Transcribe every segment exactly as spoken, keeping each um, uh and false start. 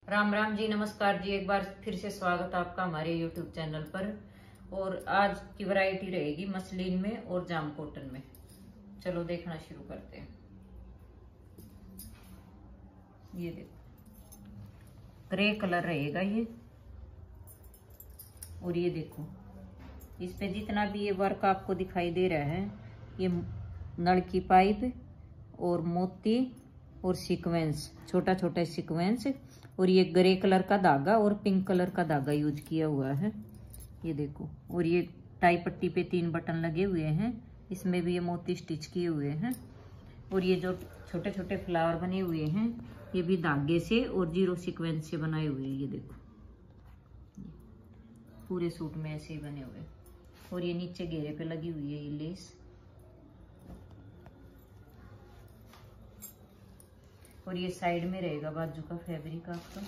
राम राम जी, नमस्कार जी। एक बार फिर से स्वागत है आपका हमारे यूट्यूब चैनल पर। और आज की वैरायटी रहेगी मसलिन में और जाम कॉटन में। चलो देखना शुरू करते हैं। ये देखो ग्रे कलर रहेगा ये। और ये देखो इस पे जितना भी ये वर्क आपको दिखाई दे रहा है, ये नल की पाइप और मोती और सीक्वेंस, छोटा छोटा सीक्वेंस, और ये ग्रे कलर का धागा और पिंक कलर का धागा यूज किया हुआ है। ये देखो, और ये टाई पट्टी पे तीन बटन लगे हुए हैं, इसमें भी ये मोती स्टिच किए हुए हैं। और ये जो छोटे छोटे फ्लावर बने हुए हैं, ये भी धागे से और जीरो सीक्वेंस से बनाए हुए हैं। ये देखो पूरे सूट में ऐसे ही बने हुए। और ये नीचे घेरे पे लगी हुई है ये लेस। और ये साइड में रहेगा बाजू का फैब्रिक आपका।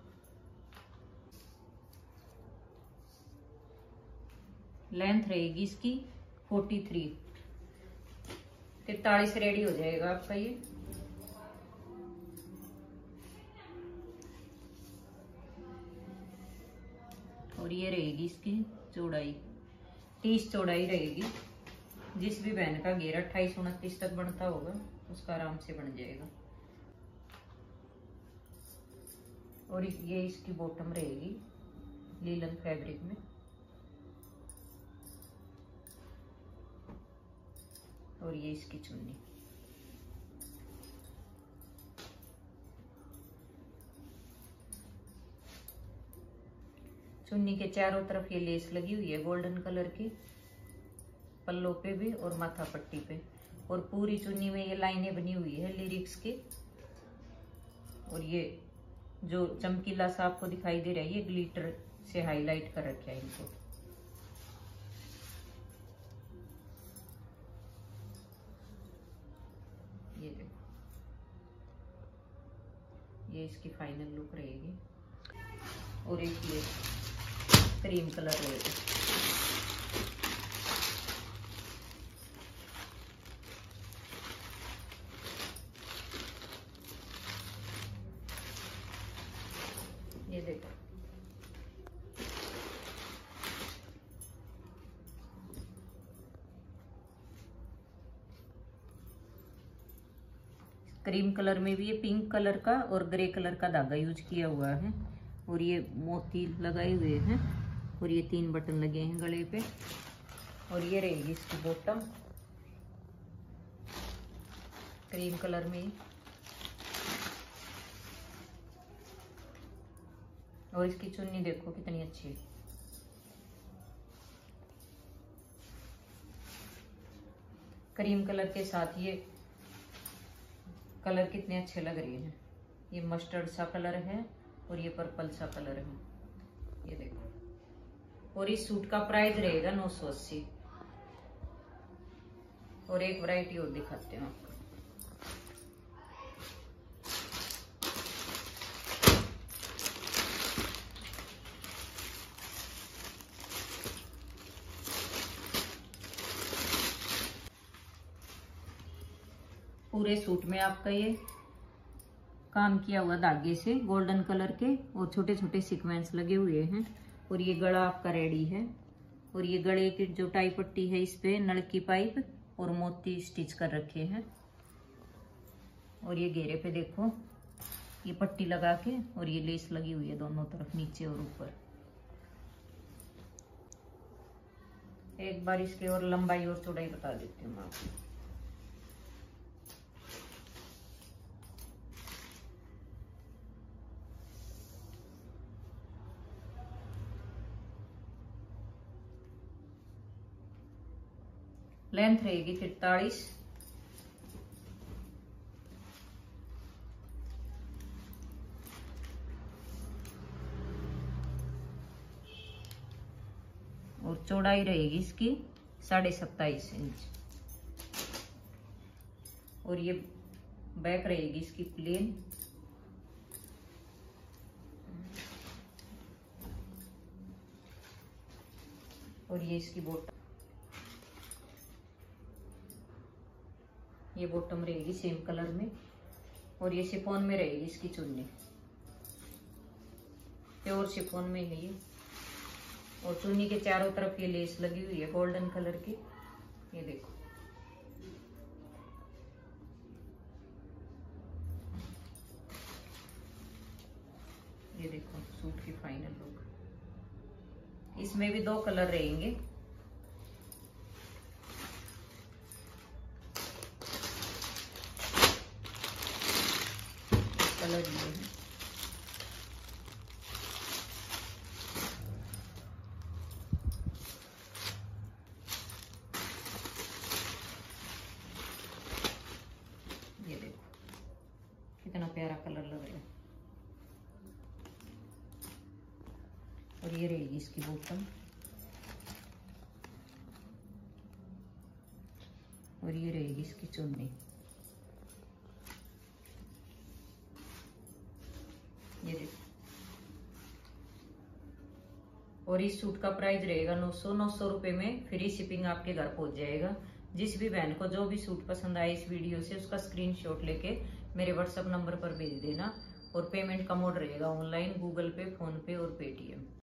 लेंथ रहेगी इसकी फोर्टी थ्री, तिरतालीस रेडी हो जाएगा आपका ये। और ये रहेगी इसकी चौड़ाई, तीस चौड़ाई रहेगी। जिस भी बहन का घेरा अट्ठाईस उनतीस तक बनता होगा उसका आराम से बन जाएगा। और ये इसकी बॉटम रहेगी लीलन फैब्रिक में। और ये इसकी चुन्नी। चुन्नी के चारों तरफ ये लेस लगी हुई है गोल्डन कलर की, पल्लों पे भी और माथा पट्टी पे। और पूरी चुन्नी में ये लाइनें बनी हुई है लिरिक्स की। और ये जो चमकीला सा आपको दिखाई दे रहा है, ये ग्लिटर से हाईलाइट कर रखा है इनको। ये देखो, ये इसकी फाइनल लुक रहेगी। और एक ये क्रीम कलर रहेगा। ये देखो क्रीम कलर में भी ये पिंक कलर का और ग्रे कलर का धागा यूज किया हुआ है। और ये मोती लगाए हुए हैं। और ये तीन बटन लगे हैं गले पे। और ये रहेगी इसकी बॉटम क्रीम कलर में। और इसकी चुन्नी देखो कितनी अच्छी है। क्रीम कलर के साथ ये कलर कितने अच्छे लग रहे हैं। ये मस्टर्ड सा कलर है और ये पर्पल सा कलर है। ये देखो। और इस सूट का प्राइस रहेगा नौ सौ अस्सी। और एक वैरायटी और दिखाते हैं आपको। पूरे सूट में आपका ये काम किया हुआ धागे से गोल्डन कलर के और छोटे छोटे सीक्वेंस लगे हुए हैं। और ये गला आपका रेडी है। और ये गले की जो टाई पट्टी है, इस पे नल की पाइप और मोती स्टिच कर रखे हैं। और ये घेरे पे देखो ये पट्टी लगा के और ये लेस लगी हुई है दोनों तरफ, नीचे और ऊपर। एक बार इसकी और लंबाई और चौड़ाई बता देती हूँ मैं आपको। लेंथ रहेगी तिरतालीस। और चौड़ाई रहेगी इसकी साढ़े सत्ताईस इंच। और ये बैक रहेगी इसकी प्लेन। और ये इसकी बॉटम, ये बॉटम रहेगी सेम कलर में। और ये शिफॉन में रहेगी इसकी चुन्नी। प्योर शिफॉन में है ये। और चुन्नी के चारों तरफ ये लेस लगी हुई है गोल्डन कलर की, ये देखो। ये देखो सूट की फाइनल लुक। इसमें भी दो कलर रहेंगे। कलर ये है, ये देखो कितना प्यारा कलर लग रहा है। और ये रहेगी इसकी बॉटम, और ये रहेगी इसकी चुन्नी। ये देखो। और इस सूट का प्राइस रहेगा नौ सौ नौ सौ रुपए में फ्री शिपिंग आपके घर पहुंच जाएगा। जिस भी बहन को जो भी सूट पसंद आए इस वीडियो से, उसका स्क्रीनशॉट लेके मेरे व्हाट्सएप नंबर पर भेज देना। और पेमेंट का मोड रहेगा ऑनलाइन, गूगल पे, फोन पे और पेटीएम।